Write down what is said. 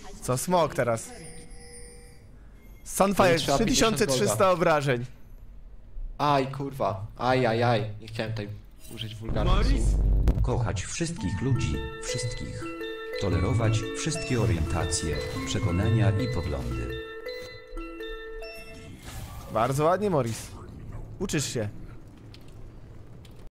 Co, smok teraz. Sunfire, trzeba 3300 obrażeń. Aj, kurwa. Aj. Nie chciałem tutaj użyć wulgarnych słów. Kochać wszystkich ludzi, wszystkich. Tolerować wszystkie orientacje, przekonania i poglądy. Bardzo ładnie, Morris. Uczysz się.